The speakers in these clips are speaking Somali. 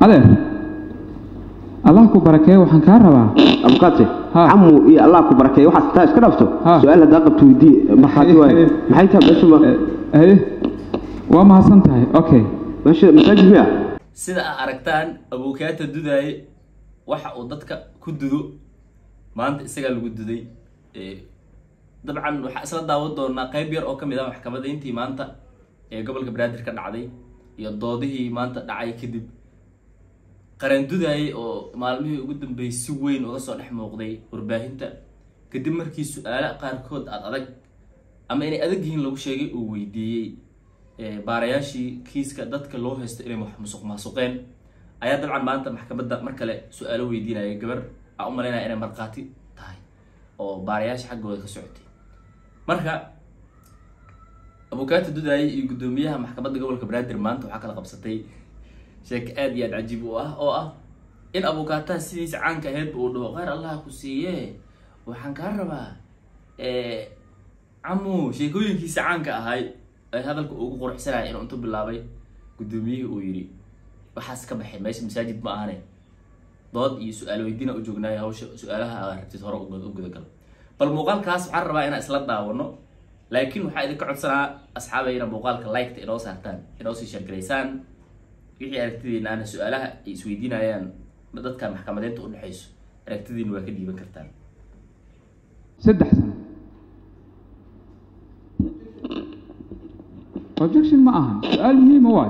adeer Allah ku barakeeyo waxaan ka rabaa abkaate amu iyo Allah ku barakeeyo waxa taa iska dhafto su'aal hada qabto weydii maxaad waay maxay tahay bashuma waa ma hasan tahay okay masaajid miya sida aragtaan abukaata duday waxa uu dadka ku dudo maanta isaga lagu duday dabcan waxa isla daawad doona qayb yar oo kamid ah maxkamadda intii maanta gobolka Banaadir ka dhacday iyo doodihii maanta dhacay kadib qaran duday oo maalmihii ugu dambeeyay si weyn uga soo dhex muuqday warbaahinta kadib markii su'aalo qaarkood adag ama inay adag yihiin lagu sheegay uu weydiiyay baarayaashii kiiska dadka loo haysto inay musuqmaasuqeen ayaa dabcan maanta maxkamadda mar kale su'aalo weydiinaya gabar aan u maleynaa inay marqaati tahay oo baarayaasha xaggooda ka socotay marka abukaata duday iyo gudoomiyaha maxkamadda gobolka Banaadir maanta waxa kala qabsatay sheek aad iyo aad cajiib u ah oo ah in abukaata sidiisa caanka ahayd uu dhaho qaar Allah ku siiyay waxaan ka rabaa amu sheekooyinkiisa caanka ahay ay hadalku ugu quruxsanay inuu inta bilaabay gudoomiyihii uu yiri waxaas ka baxay meesha masaajid ma ahane dood iyo su'aal weydiina u joognay hawsha su'aalaha aragtid hore u gudagal bal muuqaalkaas waxaan rabaa inaan isla daawano laakiin waxa idin ka codsanaa asxaabayna muuqaalka like inoo saartaan inoo sii share gareysaan wixii aragtidiina ana su'aalaha ay isweydiinayaan dadka maxkamadeynta u dhaxayso aragtidiina waa ka dhiiban kartaan 3 sano objection ma ahan su'aal muhiim ah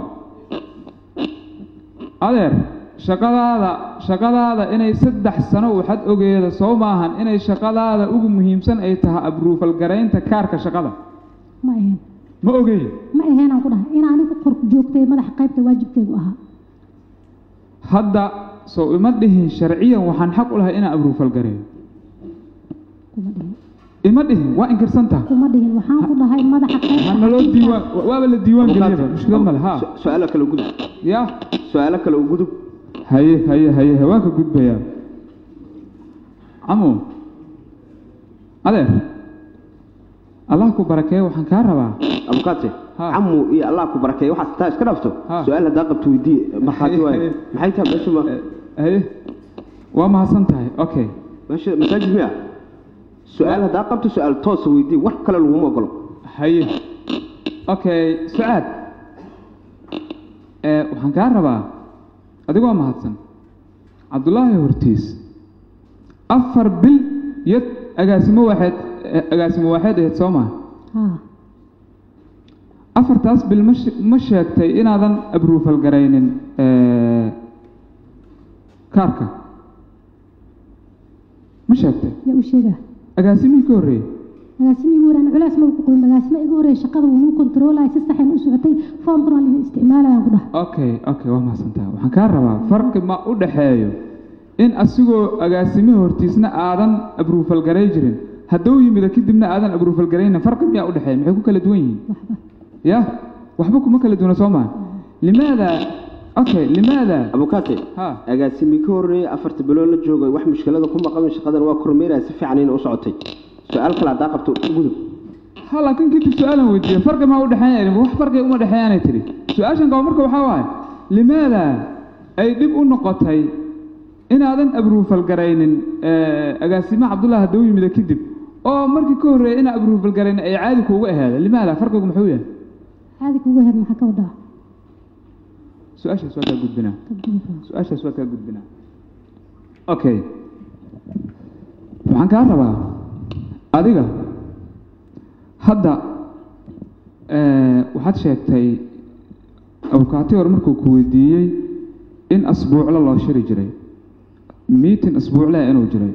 adeer shaqadaada inay 3 sano waxad ogeeyada soo maahan inay shaqadaada ugu muhiimsan ay tahay approval gareynta kaarka shaqada ma ahan ma ogeey ma ahan aan ku dhahay in anigu qor joogtay madax qaybta waajibkaygu ahaa hadda soo ima dhihin sharciyan waxaan xaq u lahay inaan approval gareeyo ima dhihin waa inkirsanta kuma dhihin waxaan ku dhahay madax qaybta waxaan loo diiwaan waaba la diiwaan galiyay mushkilad ma laha su'aalo kale gudub ya su'aalo kale gudub haye waa ka gudbaya amu adeer Allah ku barakeeyo waxaan ka rabaa abkaate amu iyo Allah ku barakeeyo waxa taa iska dhafto su'aal hada qabto weydii maxaad waay maxay tahay bashuma waa ma hasan tahay okay masaajid miya su'aal hada qabto su'aal toos weydii wax kale lagu ma ogolo haye okay su'aal waxaan ka rabaa adigoo mahadsan Cabdullaahi Hortiis 4 bil yad agaasimo waxaad ahayd Soomaa afartaas bil ma sheegtay inaadan approval gareynin kaarka ma sheegtay ya u sheega agaasimii ka horeeyay agaasimii waraan culays ma ku qoyn agaasimo igu horeeyay shaqada uu controlay si sax ah u socotay foomkan la isticmaalayaan ku dhahay okay waa mahadsantahay waxaan ka rabaa farqi ma u dhaxeeyo in asigoo agaasimii hortiisna aadan approval gareey jirin hadduu yimid kadibna aadan approval gareyna farqi miyaa u dhaxeeyo maxay ku kala duwan yihiin ya waxba kuma kala duwana Soomaa limaada abukate agaasimi ka horeeyay 4 bilood la joogay wax mushkilada kuma qaban shaqadan waa kormeeray si fiican inuu socotay su'aal kala hada qabto gudub laakiin kadib su'aalan weydiiyay farqi ma u dhaxeeyo wax farqi uma dhaxeeyaan tiri su'aashan ka marka waxa waaye limaada ay dib u noqotay inaadan approval gareynin agaasimo Cabdullaahi hadduu yimid kadib oo markii ka horeeyay in approval gareyn ay caadi kuugu ahayd limaada farqigu muxuu yahay caadi kuugu ahayd maxaa ka wadaa su'aashaas waa ka gudbinaa okay waxaan ka rabaa adiga hadda waxaad sheegtay abukaati hore markuu ku weydiiyey in asbuucla loo shiri jiray meeting asbuucla inuu jiray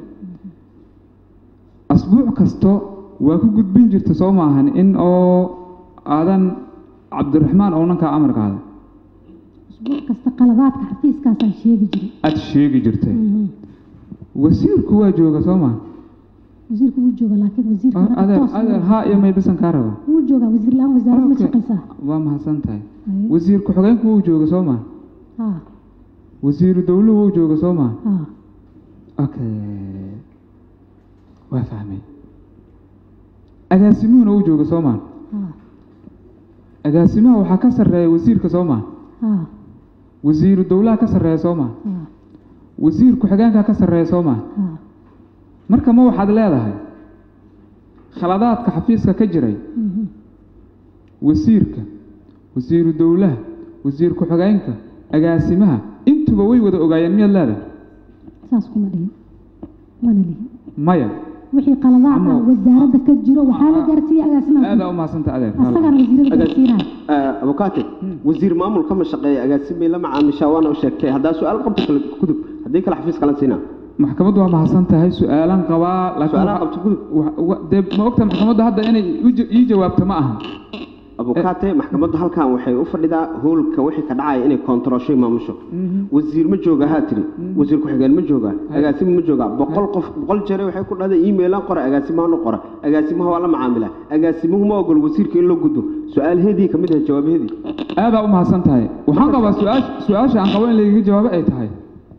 asbuuc kasto waa ku gudbin jirta soo maahan in oo aadan Cabdiraxmaan oo nanka amar qaaday asbuuc kasta qaladaadka xafiiskaas aan sheegi jirtay wasiirku waa jooga soo maahan wasiirku wuu jooga laakiin wasiirka adeer haa iyo may bisan ka raba wuu jooga wasiir laan wasaaradda ma shaqaysaa waa mahadsan tahay wasiirku xogeenku wuu jooga soo maahan wasiiru dawladdu wuu jooga soo maahan okay waa fahmay agaasimuhuna wuu jooga soo maahan agaasimaha waxaa ka sarreeya wasiirka soo maahan wasiiru dowlaha ka sarreeya soo maa wasiir ku-xigeenka ka sarreeya soo maa marka ma waxaad leedahay khaladaadka xafiiska ka jiray wasiirka wasiiru dowlaha wasiir ku-xigeenka agaasimaha intuba way wada ogaayeen miyaad leedahay saas kuma dhihin mana lihin maya wixii qaladaad ah wasaaradda ka jiro waxaa la gaarsiiyay agaasimaha aad u maasanta adeer asagana wasiirada gaarsiinaya abukaate wasiir maamul kama shaqeeya agaasimay la macaamisha waana u sheegtay haddaa su-aal qabto kale gudub haddii kale xafiis kala siinaa maxkamaddu waa mahadsan tahay su-aalan qabaa su-aalaha qabto gudub dee ma ogta maxkamaddu hadda inay ii jawaabto ma aha abukaate maxkamaddu halkan waxay u fadhidaa howlka wixii ka dhacaya inay koontaroshay maamusho wasiir ma jooga haa tiri wasiir ku-xigeen ma jooga agaasimo ma jooga boqol jeer waxay ku dhahday email-an qora agaasimahan u qora agaasimaha waa la macaamila agaasimuhu ma ogol wasiirka in loo gudbo su-aalheedii ka mid ah jawaabaheedii aadaa u mahadsan tahay waxaan qabaa su-aasha aan qabo in lagaga jawaabo ay tahay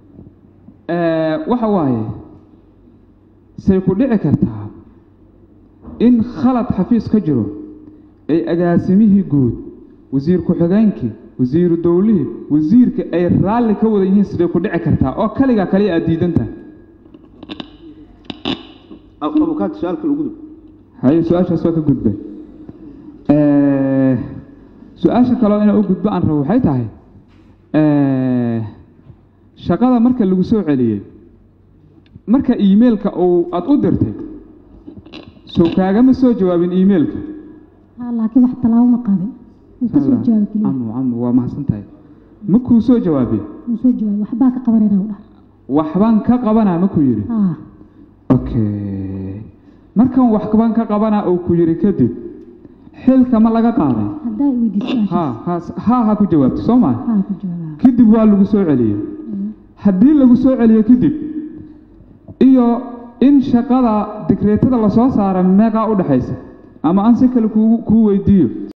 waxa waaye say ku dhici kartaa in khalad xafiis ka jiro ay agaasimihii guud wasiir ku-xigeenkii wasiiru dowlihii wasiirka ay raalli ka wada yihiin siday ku dhici kartaa oo kaliya aad diidan tahay abukaat su-aalka lagu gudub haye su-aashaas waa ka gudbay su-aasha kaloo inaan u gudbo aan rabo waxay tahay shaqada marka lagu soo celiyey marka emailka aad u dirtay soo kaagama soo jawaabin emailka laakiin wax talaabo ma qabin inta soo jawaab kaliya amu waa mahadsan tahay ma kuu soo jawaabin soo jawaab waxbaa ka qabanayna u dhah waxbaan ka qabanaa ma ku yidhi okay markan waxbaan ka qabanaa oo ku yidhi kadib xilka ma laga qaaday haddaa weydiiso ha ku jawaabto soo maa ku jawaab kadib waa lagu soo celiyey haddii lagu soo celiyo kadib iyo in shaqada digreetada lasoo saara meeqaa u dhaxaysa ama aan si kale kuu weydiiyo